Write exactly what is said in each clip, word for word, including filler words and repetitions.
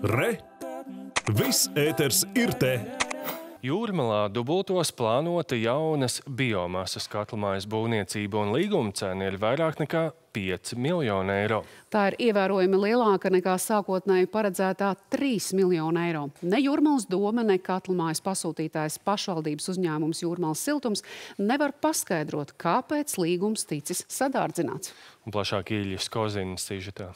Re! Viss ēters ir te! Jūrmalā dubultos plānota jaunas biomasas katlamājas būvniecība un līguma cena ir vairāk nekā pieci miljoni eiro. Tā ir ievērojami lielāka nekā sākotnēji paredzētā trīs miljoni eiro. Ne Jūrmalas doma, ne katlamājas pasūtītājs pašvaldības uzņēmums Jūrmalas siltums nevar paskaidrot, kāpēc līgums ticis sadārdzināts. Un plašāk Iļjas Kozinas sižetā.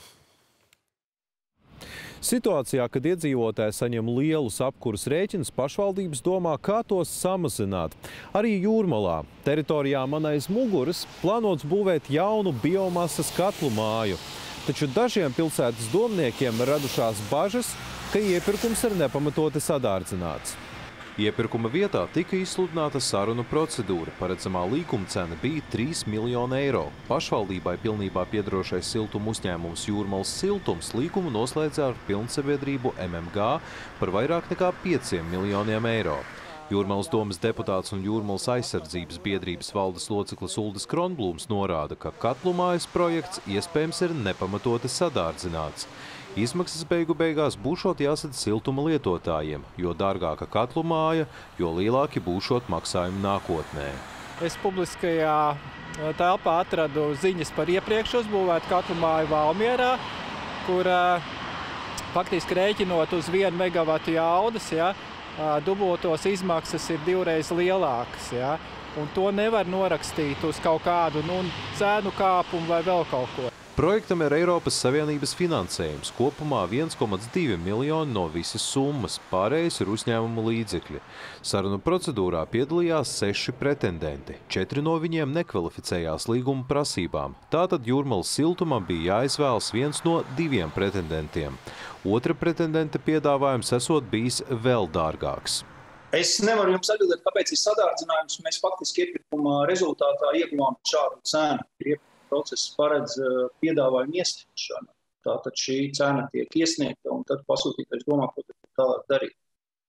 Situācijā, kad iedzīvotāji saņem lielus apkuras rēķinus, pašvaldības domā, kā tos samazināt. Arī Jūrmalā, teritorijā man aiz muguras, plānots būvēt jaunu biomasas katlu māju. Taču dažiem pilsētas domniekiem radušās bažas, ka iepirkums ir nepamatoti sadārdzināts. Iepirkuma vietā tika izsludināta sarunu procedūra. Paredzamā līguma cena bija trīs miljoni eiro. Pašvaldībai pilnībā piedarošais siltuma uzņēmums Jūrmalas siltums līgumu noslēdza ar pilnsabiedrību M M G par vairāk nekā pieciem miljoniem eiro. Jūrmalas domas deputāts un Jūrmalas aizsardzības biedrības valdes loceklis Uldis Kronblūms norāda, ka katlumājas projekts iespējams ir nepamatoti sadārdzināts. Izmaksas beigu beigās būšot jāsadz siltuma lietotājiem, jo dārgāka katlu māja, jo lielāki būšot maksājumi nākotnē. Es publiskajā telpā atradu ziņas par iepriekš uzbūvētu katlu māju Valmierā, kur faktiski rēķinot uz vienu megavatu jaudas, ja, dubultos izmaksas ir divreiz lielākas. Ja, un to nevar norakstīt uz kaut kādu nu, cēnu kāpumu vai vēl kaut ko. Projektam ir Eiropas Savienības finansējums, kopumā viens komats divi miljoni no visas summas, pārējais ir uzņēmuma līdzekļi. Sarunu procedūrā piedalījās seši pretendenti, četri no viņiem nekvalificējās līguma prasībām. Tātad Jūrmalas siltumam bija jāizvēlas viens no diviem pretendentiem. Otra pretendenta piedāvājums esot bijis vēl dārgāks. Es nevaru jums atbildēt, kāpēc ir sadārdzinājums. Mēs faktiski iepirkuma rezultātā ieguvām šādu cenu. Process paredz piedāvājumu iesniegšanu. Tātad šī cena tiek iesniegta un tad pasūtītājs domā, ko tālāk darīt.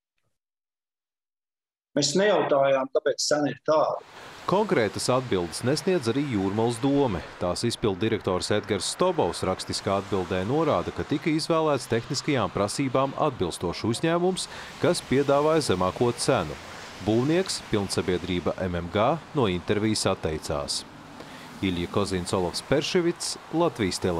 Mēs nejautājām, kāpēc cena ir tāda. Konkrētas atbildes nesniedz arī Jūrmalas dome. Tās izpildu direktors Edgars Stobovs rakstiskā atbildē norāda, ka tika izvēlēts tehniskajām prasībām atbilstošs uzņēmums, kas piedāvāja zemāko cenu. Būvnieks, pilnsabiedrība M M G, no intervijas atteicās. Iļja Kozins, Olavs Perševits, Latvijas televīzija.